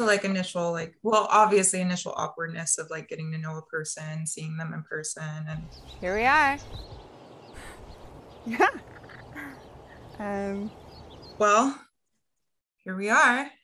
the like initial like well obviously initial awkwardness of like getting to know a person, seeing them in person, and Here we are. Yeah. Um, well, here we are.